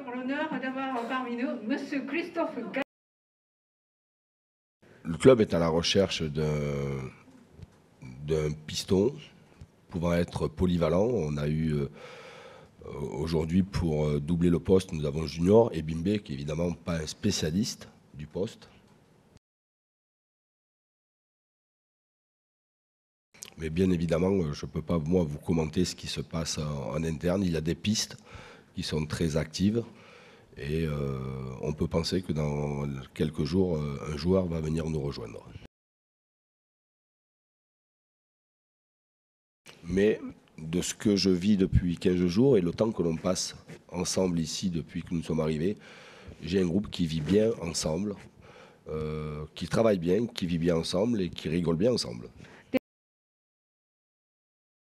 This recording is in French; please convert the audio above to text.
l'honneur d'avoir parmi nous Monsieur Christophe Gaillard. Le club est à la recherche d'un piston pouvant être polyvalent. On a eu aujourd'hui, pour doubler le poste, nous avons Junior et Bimbe, qui est évidemment pas un spécialiste du poste. Mais bien évidemment, je ne peux pas, moi, vous commenter ce qui se passe en interne. Il y a des pistes qui sont très actives et on peut penser que dans quelques jours, un joueur va venir nous rejoindre. Mais de ce que je vis depuis 15 jours et le temps que l'on passe ensemble ici depuis que nous sommes arrivés, j'ai un groupe qui vit bien ensemble, qui travaille bien, qui vit bien ensemble et qui rigole bien ensemble.